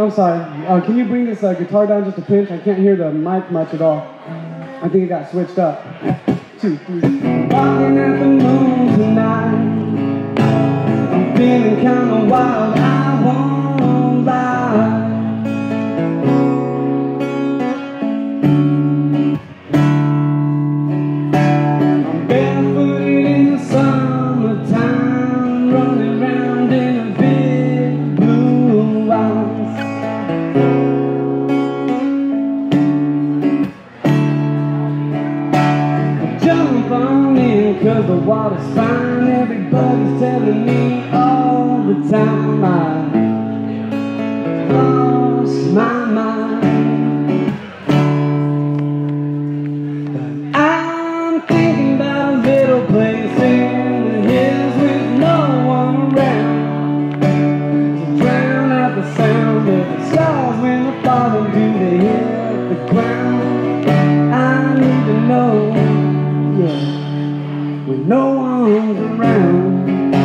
I'm sorry. Can you bring this guitar down just a pinch? I can't hear the mic much at all. I think it got switched up. 2, 3. Walking at the moon tonight. I'm feeling kind of wild. I won't lie. I'm barefooted in the summertime, running around in a big blue house. Jump on in, 'cause the water's fine. Everybody's telling me all the time I lost my mind. But I'm thinking about a little place in the hills with no one around to drown out the sound of the stars when they're falling. Do they hit the ground? I need to know, yeah, when no one's around.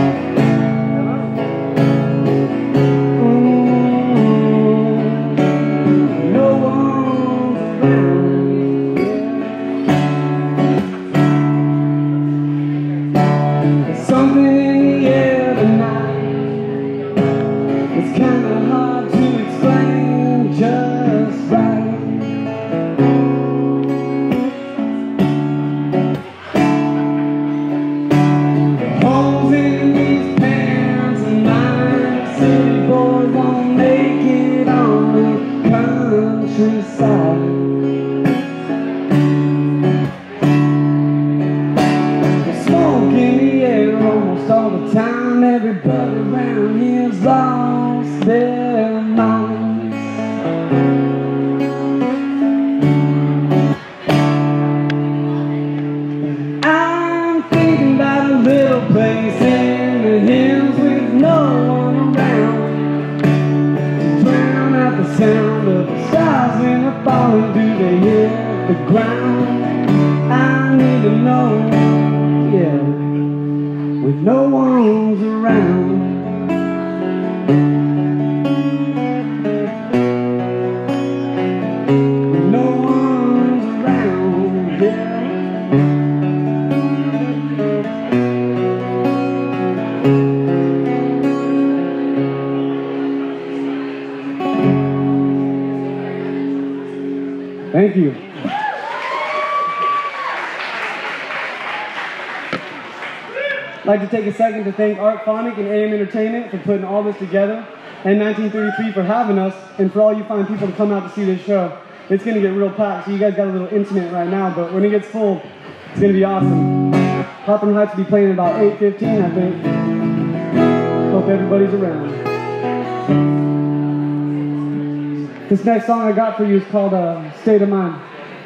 Smoke in the air almost all the time. Everybody around here's lost their minds. I'm thinking about a little place in the hills with no one around to drown out the sound of the stars when they're falling. Do they hit the ground? I need to know, yeah, when no one's around. When no one's around, yeah. Thank you. I'd like to take a second to thank Art Phonic and AM Entertainment for putting all this together, and 1933 for having us, and for all you fine people to come out to see this show. It's going to get real packed, so you guys got a little intimate right now, but when it gets full, it's going to be awesome. Hawthorne Heights will be playing about 8:15, I think. Hope everybody's around. This next song I got for you is called State of Mind.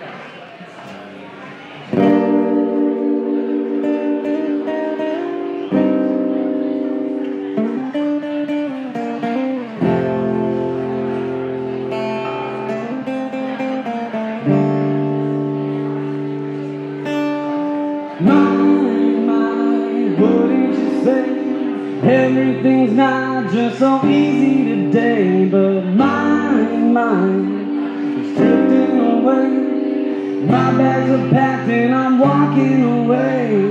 Wouldn't you say everything's not just so easy today, but my mind is drifting away. My bags are packed and I'm walking away.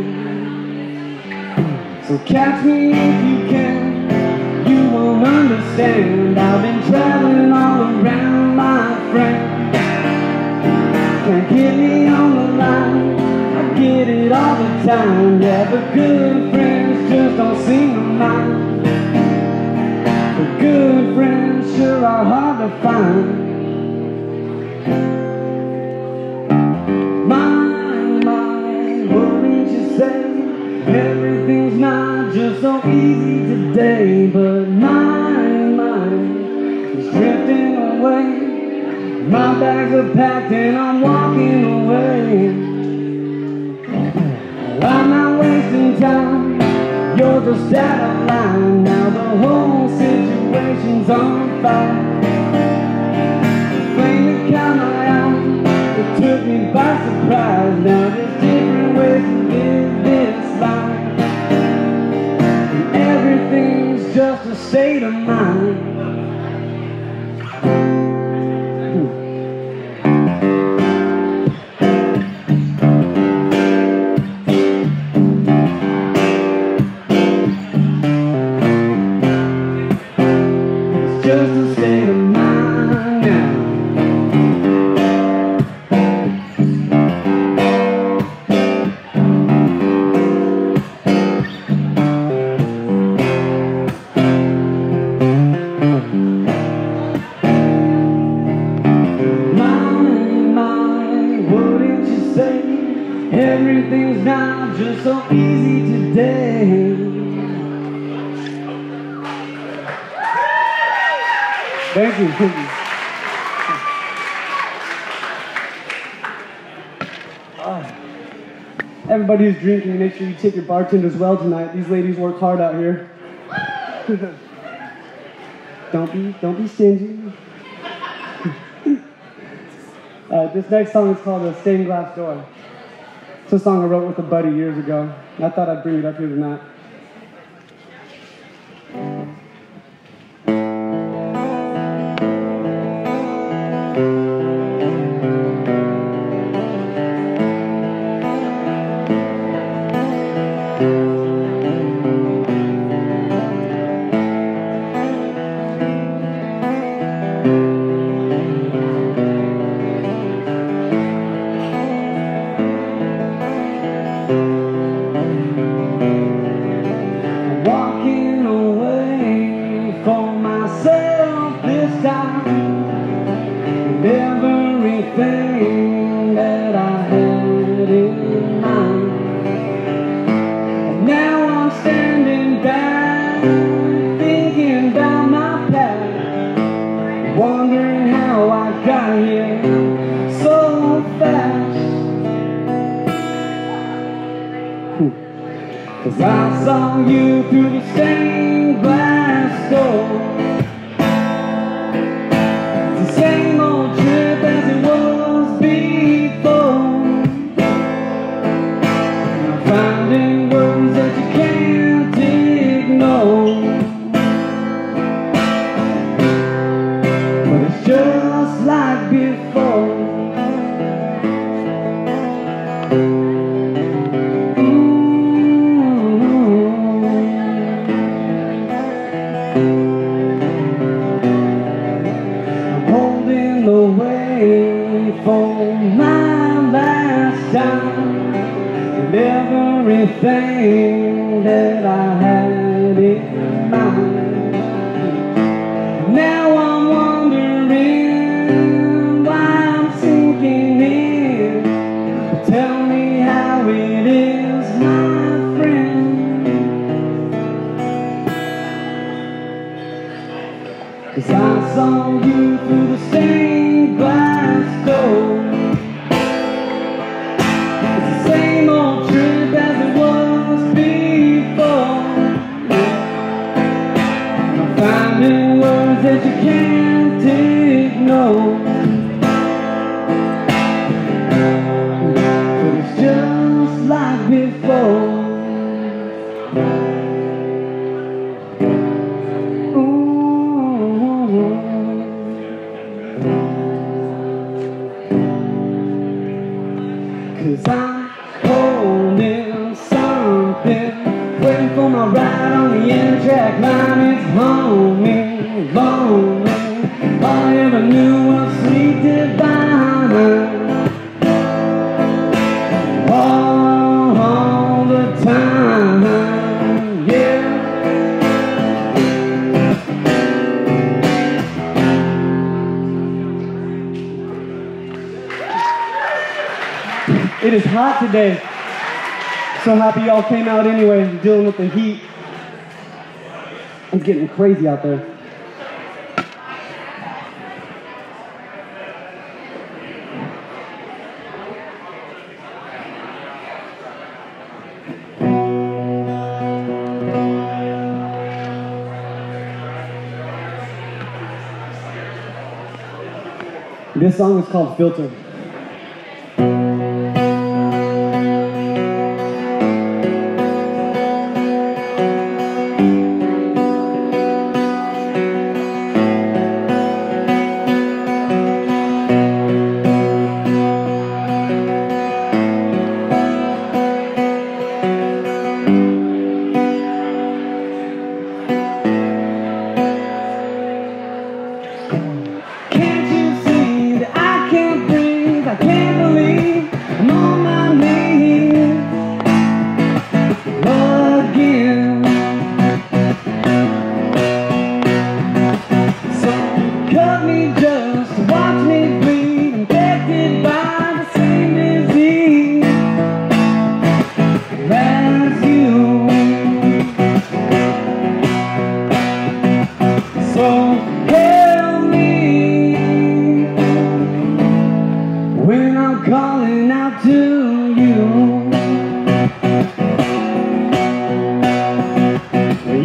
So catch me if you can, you won't understand. I've been traveling all around, my friend. Can't get me on the line, I get it all the time. Yeah, but good friends just don't seem to mind. But good friends sure are hard to find. My, wouldn't you say everything's not just so easy today, but my mind is drifting away. My bags are packed and I'm walking away. I'm not wasting time, you're just out of line. Now the whole situation's on fire. The flame that caught my eye, it took me by surprise. Now there's different ways to live this life, and everything's just a state of mind. Everything's not just so easy today. Thank you. Everybody who's drinking, make sure you tip your bartenders well tonight. These ladies work hard out here. Don't be stingy. This next song is called "A Stained Glass Door." It's a song I wrote with a buddy years ago. I thought I'd bring it up here tonight. Walking away from myself this time, and everything that I had in mind. And now I'm standing back, thinking about my past, wondering how I got here so fast. 'Cause I saw you through the stained glass door. It's the same old trip as it was before. And I'm finding words that you can't ignore. But it's just like before. Away for my last time, and everything that I had in mind. Now I'm wondering why I'm sinking in. Tell me how it is, my friend. 'Cause I saw you through the stained glass door. It's the same old trip as it was before. I'm finding words that you can't ignore. But it's just like before. Cause I'm holding something, waiting for my ride on the Amtrak line. It's homey, lonely, all I ever knew was sweet divine. All the time, yeah. It is hot today. So happy y'all came out anyway, dealing with the heat. It's getting crazy out there. This song is called Filter. Can't you see that I can't breathe?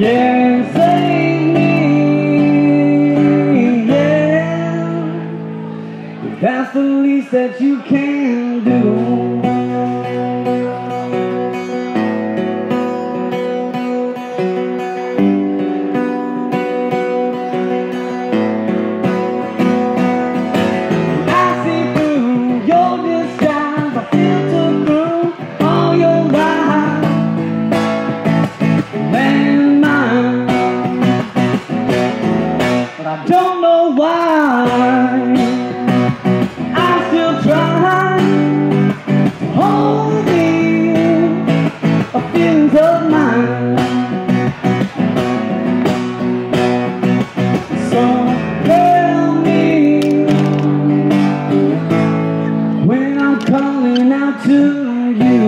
Yeah, save me. Yeah, that's the least that you can do. Don't know why I still try to hold in feelings of mine. So tell me when I'm calling out to you.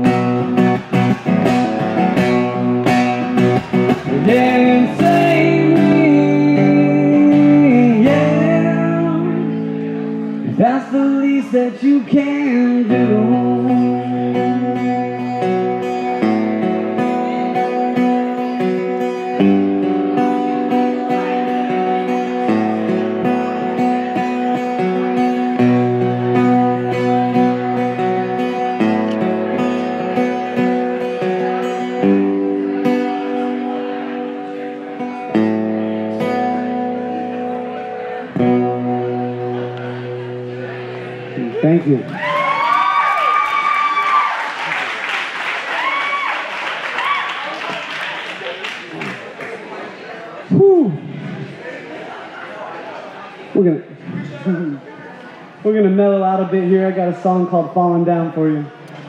Then save me. That's the least that you can do. Thank you. Whew. We're gonna mellow out a bit here. I got a song called "Falling Down" for you.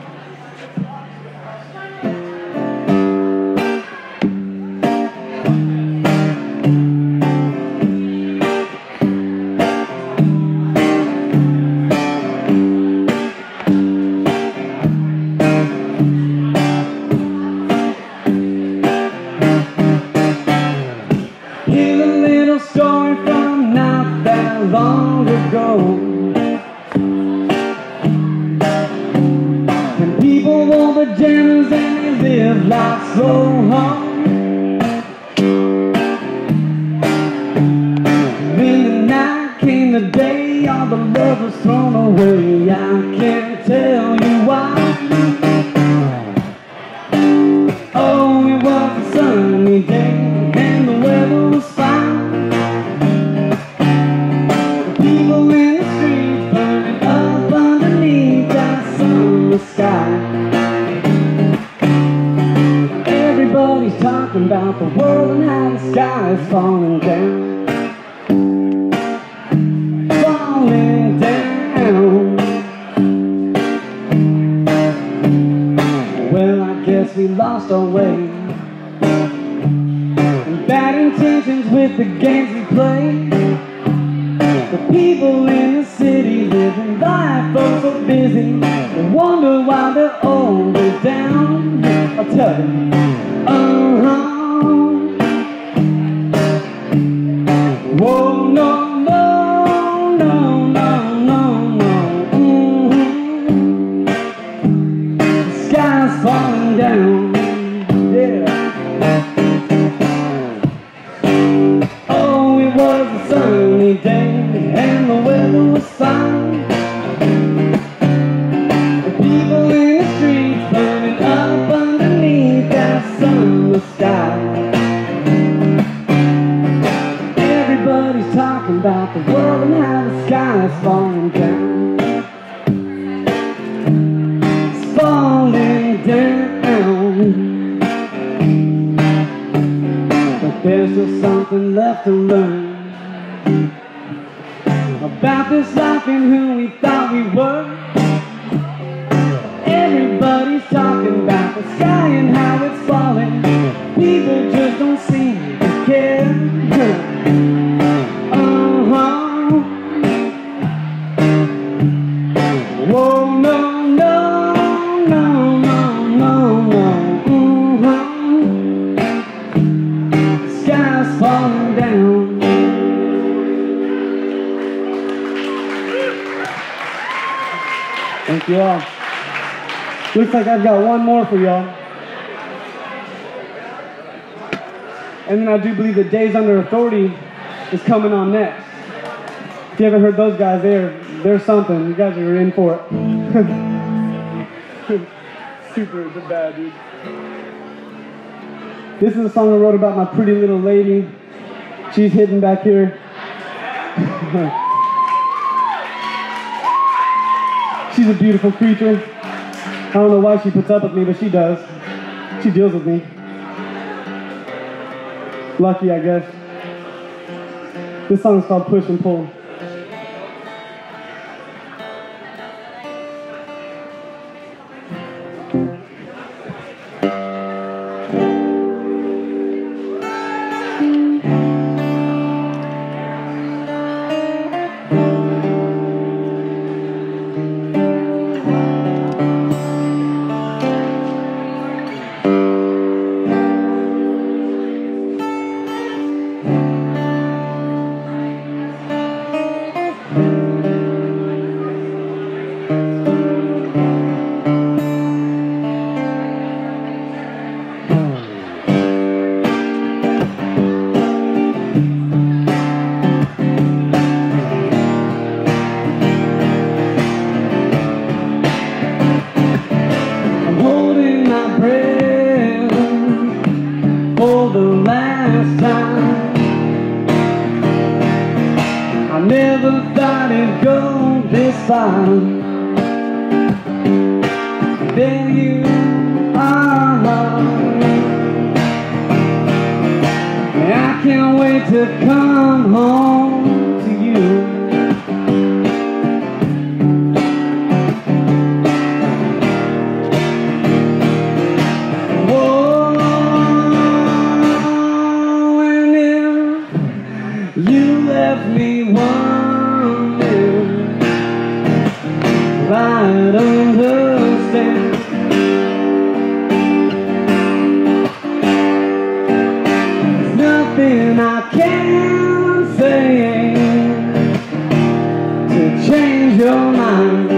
Here's a little story from not that long ago, when people wore pajamas and they lived life slow. When the night came the day, all the love was thrown away. I can't tell you why. Oh, it was a sunny day and the weather was fine. The people in the streets burning up underneath that summer sky. Everybody's talking about the world and how the sky is falling down. Falling down. Well, I guess we lost our way. Bad intentions with the games we play. The people in the city living life oh so busy. They wonder why they're always down. I'll tell you. Whoa, no, no, no, no, no, no. The sky's falling down. Yeah. Sunny day and the weather was fine. The people in the streets burning up underneath that summer sky. Everybody's talking about the world and how the sky is falling down. It's falling down. But there's still something left to learn about this life and who we thought we were. Everybody's talking about the sky and how it's falling. People just don't seem to care. Whoa, no, no, no, no, no, no. The sky's falling down. Thank you all. Looks like I've got one more for y'all. And then I do believe that Days Under Authority is coming on next. If you haven't heard those guys, they're something. You guys are in for it. Super bad, dude. This is a song I wrote about my pretty little lady. She's hidden back here. She's a beautiful creature. I don't know why she puts up with me, but she does. She deals with me. Lucky, I guess. This song is called Push and Pull. I never thought it'd go this far. There you are. I can't wait to come home to you. You left me wondering, I don't understand. There's nothing I can say to change your mind.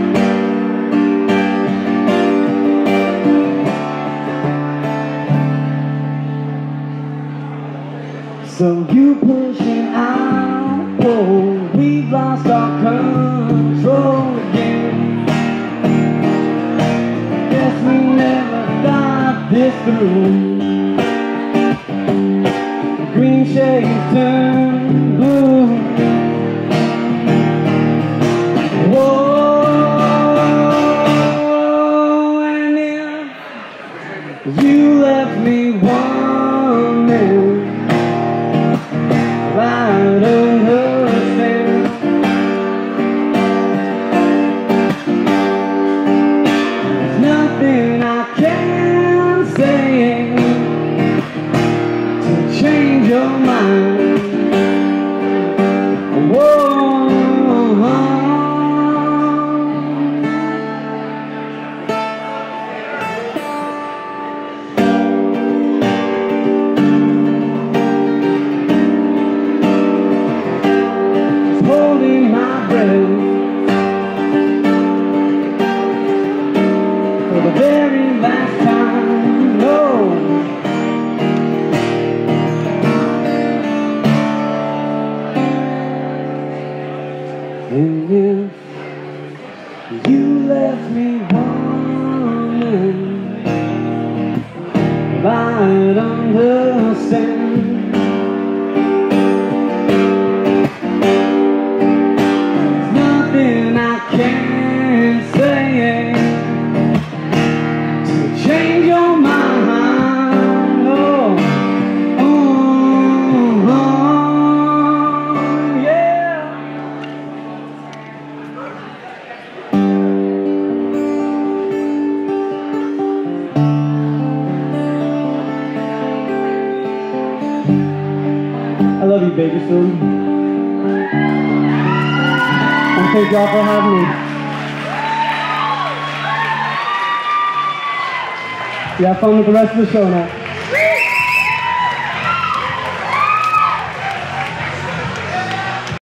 So you pushing out, oh, we've lost our control again. Guess we never thought this through. The green shades turn blue. Whoa, and if you left me wanting, I don't understand. There's nothing I can say to change your mind. Whoa. Holding my breath for the very last time. No, and if you left me wanting, I'd understand. Can't say to change your mind. Oh, oh, oh, yeah. I love you, baby Sue. Thank y'all for having me. Yeah, have fun with the rest of the show now.